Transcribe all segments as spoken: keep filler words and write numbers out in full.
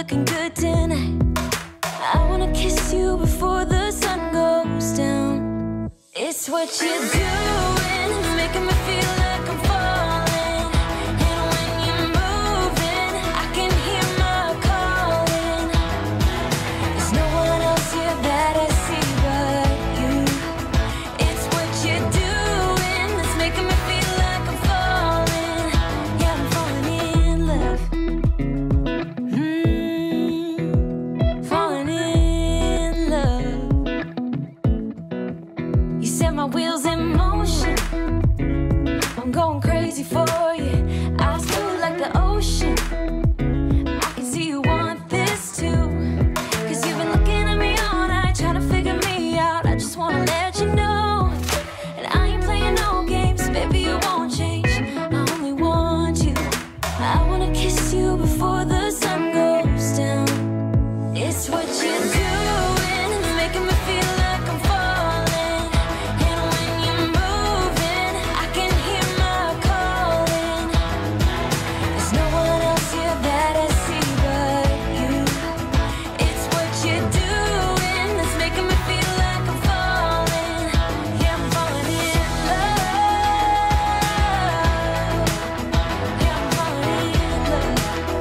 looking good tonight. I wanna kiss you before the sun goes down. It's what you're doing, making me feel like I'm falling. And when you're moving, I can hear my calling. There's no one else here that I see but you. It's what you're doing that's making me feel like I'm falling. Yeah, I'm falling in love. Mm, falling in love. You set my wheels in motion. I'm going crazy for you. Eyes blue like the ocean. I can see you want this too. Cause you've been looking at me all night, trying to figure me out. I just wanna let you know. And I ain't playing no games, baby, you won't change. I only want you. I wanna kiss you before the sun goes down. It's what you're doing, making me feel like I'm falling. And when you're moving, I can hear my calling. There's no one else here that I see but you. It's what you're doing that's making me feel like I'm falling. Yeah, I'm falling in love. Yeah, I'm falling in love.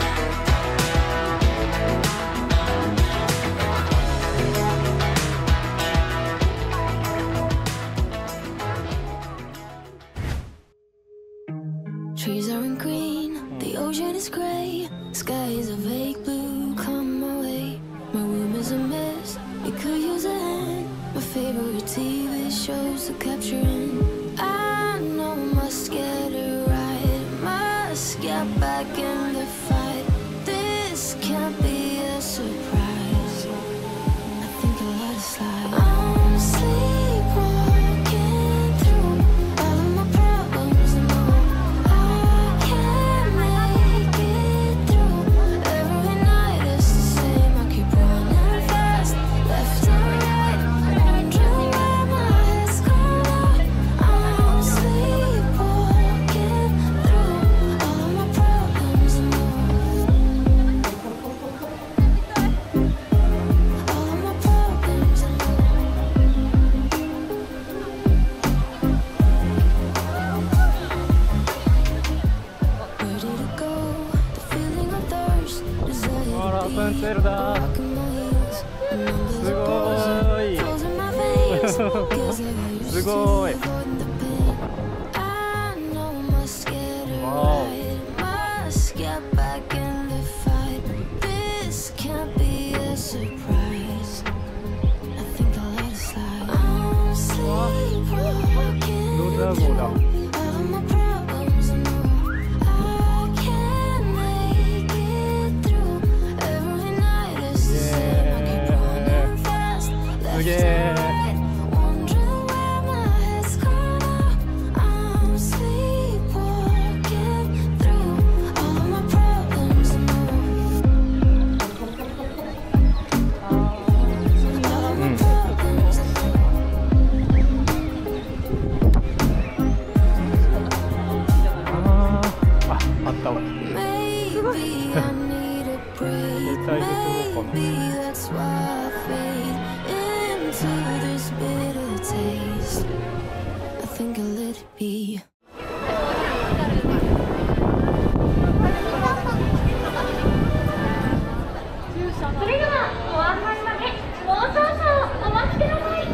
Trees aren't green, the ocean is gray, sky is a vague blue, come my way. My room is a mess, it could use a hand. My favorite T V shows are capturing. I know I must get it right, must get back in the fight. This can't be a surprise. I think I'll let it slide. I'm sleepwalking through all of my problems and more. I can't make it through. Every night it's the same. I keep running fast, left and right, wondering where my head's gone. I'm sleepwalking through all of my problems and more. All of my problems and more. Where did it go? The feeling of thirst, desire Ora, to be Spencerだ。 walking my heels. Numbers す are ご buzzing, い。 frozen my veins. Feels like I used す to ごい。 avoiding the pain. I know I must get it Wow. right, must get back in the fight. This can't be a surprise. I think I'll let it slide. I'm sleepwalking どうだ through こうだ。 all of my problems and more. I can't make it through. Every night is the same. I keep running fast, left すげ and え。 right, wondering where my head's gone now. I'm sleepwalking through all of my problems and more. All of my problems and more. あーあ、あったわ。 Maybe I need a break. Maybe that's why I fade into this bitter taste. I think I'll let it be. それではご案内までもう少々お待ちください。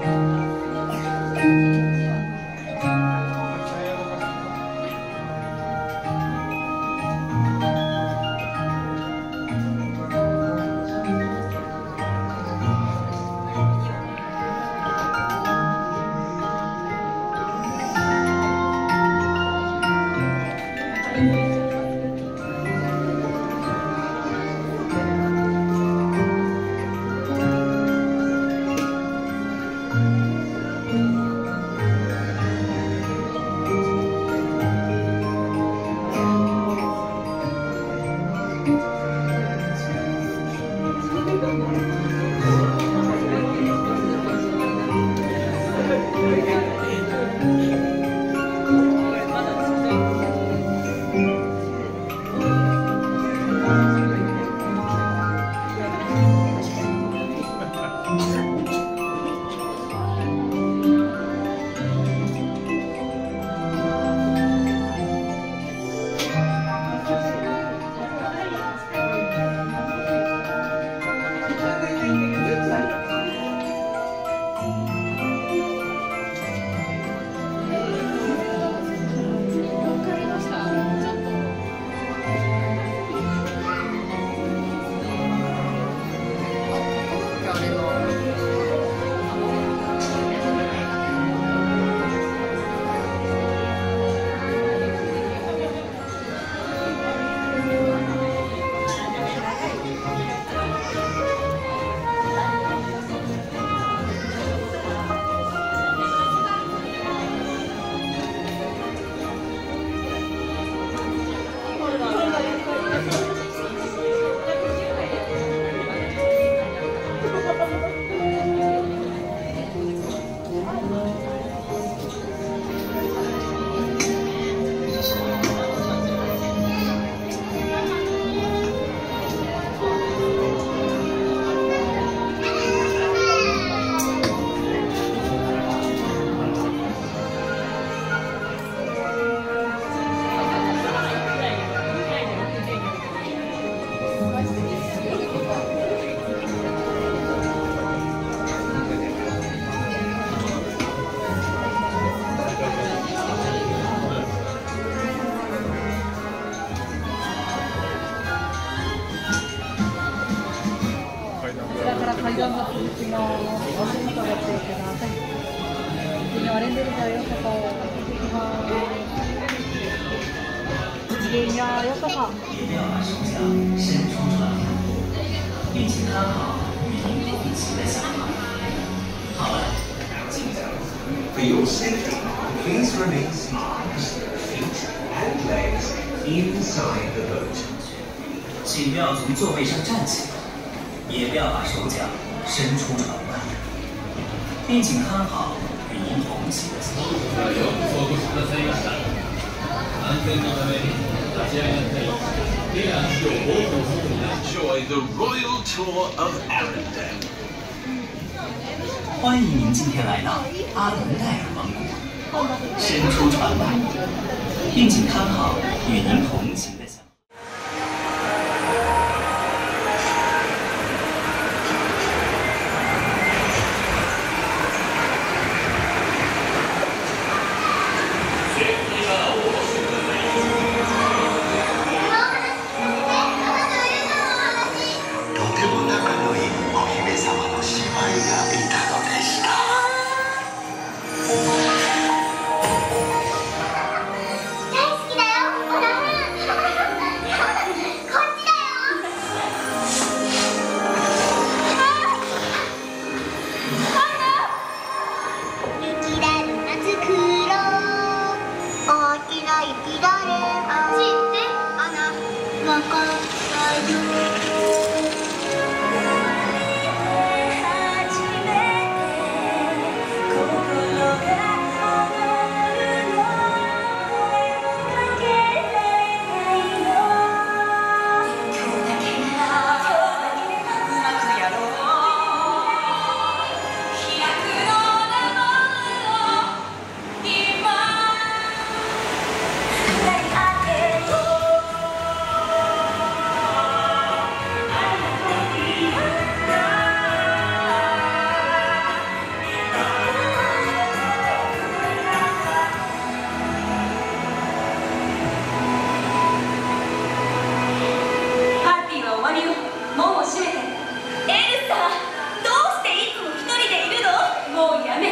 階段が続きます。足元ご注意ください。次はアレンデルギャーようこそ。続きます。次はようこそ。 并且看好与您同行的小孩。好了，请 For your safety, please remain arms, feet, and legs inside the boat. 请不要从座位上站起来。 也不要把手脚伸出船外，并请看好与您同行的小孩。よくお越しくださいました。安全のため立ち上がったり、手や足をボートの外に出し。Enjoy the royal tour of Arendelle。欢迎您今天来到阿伦戴尔王国，伸出船外，并请看好与您同行的小孩。 大好きだよ、ほら。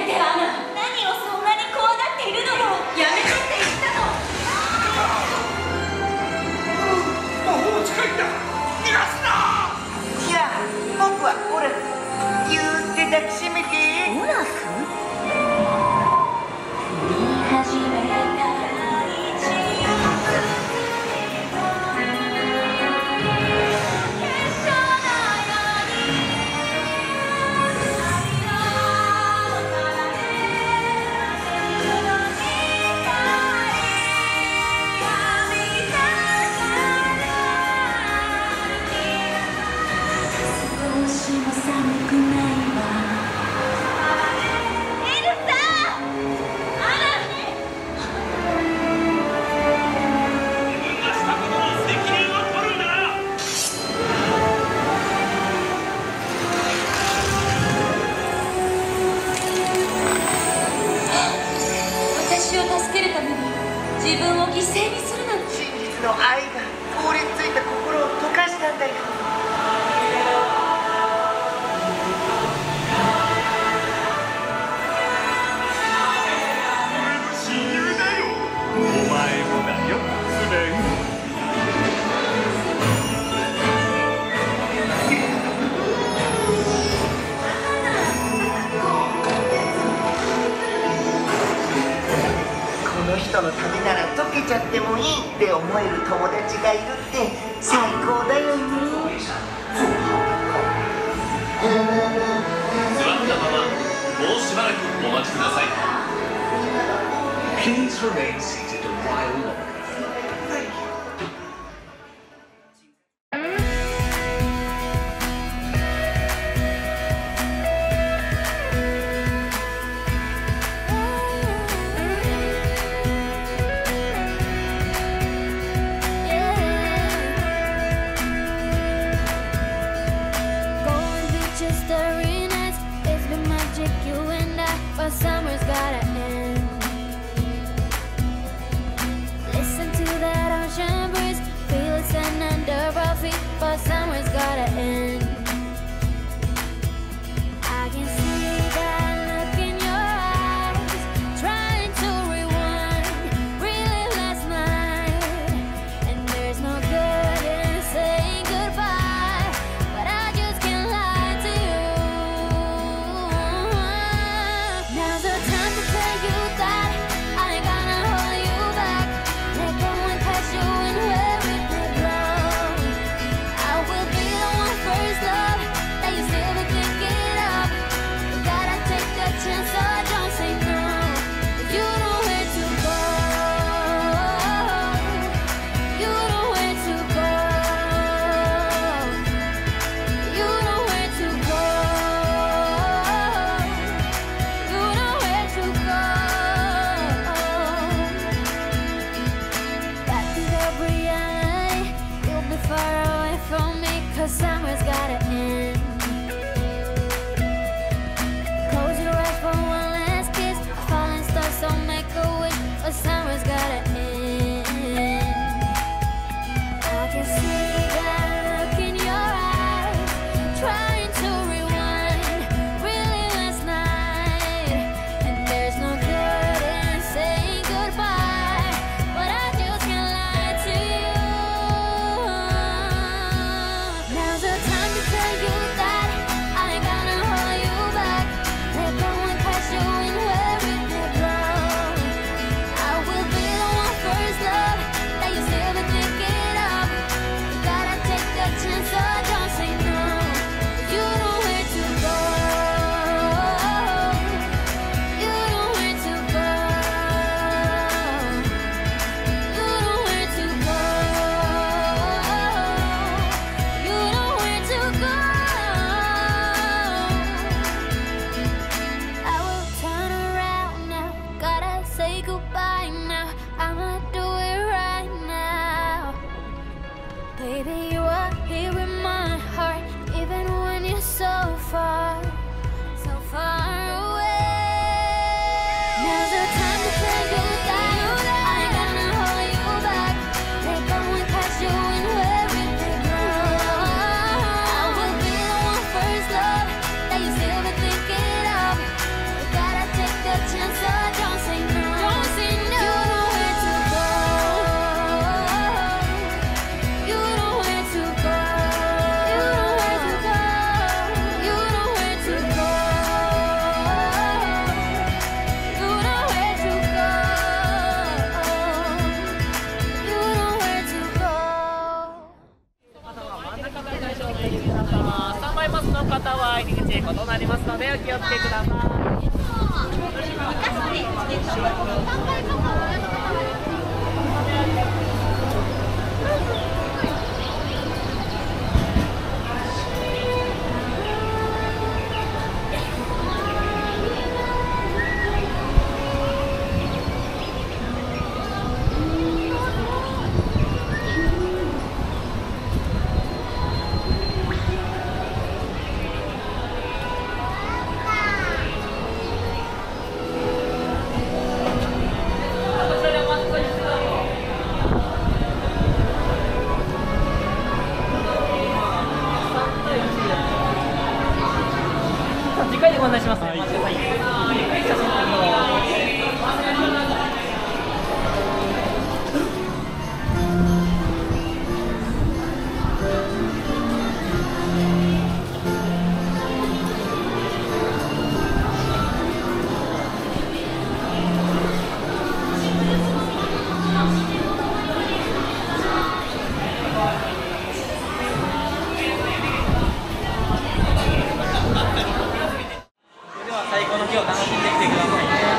てアナ。何をそんなに怖がっているのよ。やめてって言ったの。 魔法使いだ。逃がすな。 じゃあ僕はオラフ。ぎゅーって抱きしめて。 オラフ？見始めた自分を犠牲にするなんて。 真実の愛が凍りついた心を溶かしたんだよ。 俺の親友だよ。お前もだよ、スレン。 この人のためなら溶けちゃってもいいって思える友達がいるって最高だよね。 座ったままもうしばらくお待ちください。 Please remain seated a while longer. Summer's gotta end. Listen to that ocean breeze, feel it sand under our feet. But summer's gotta end. I can see that look in your eyes, trying to rewind, relive last night. And there's no good in saying goodbye, but I just can't lie to you. Now's the time to tell you that I ain't gonna hold you back. Let go and catch you and where it may blow. I will be the one をつけください。次回でご案内しますね。はい、写真撮最高の日を楽しんできてくださいね。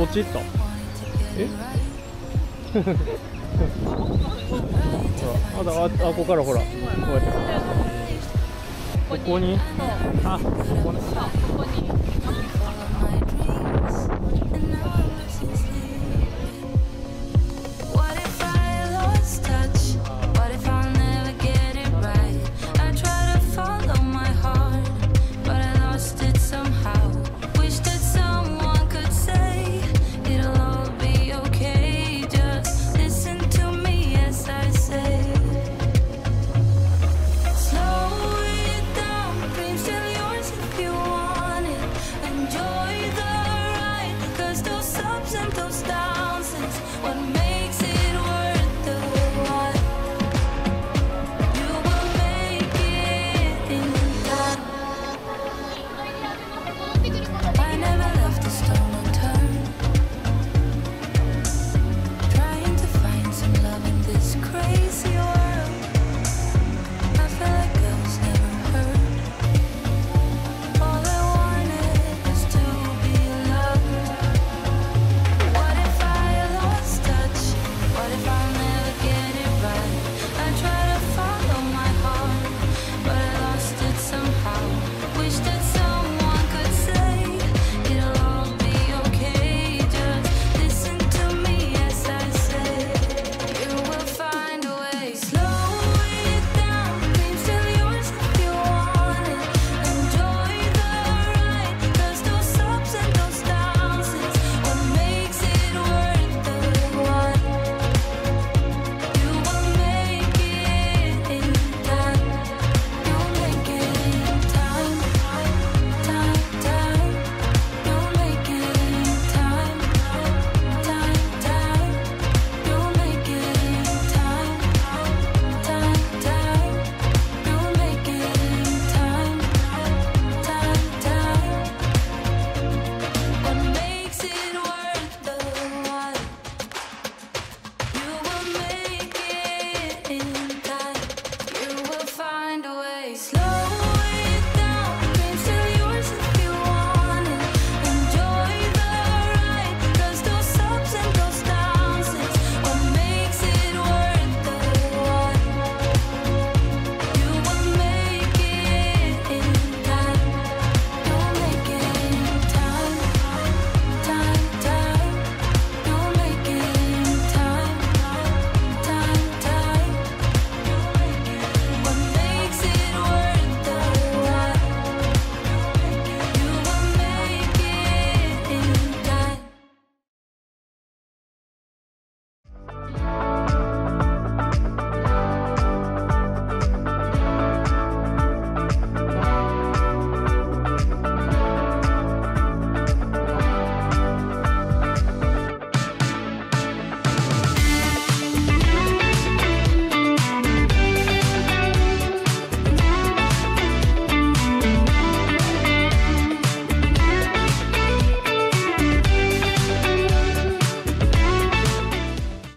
っち行った。えほら、あ、あ、あ、ここからほら、こうやって。ここに。あ、ここね。 ここに。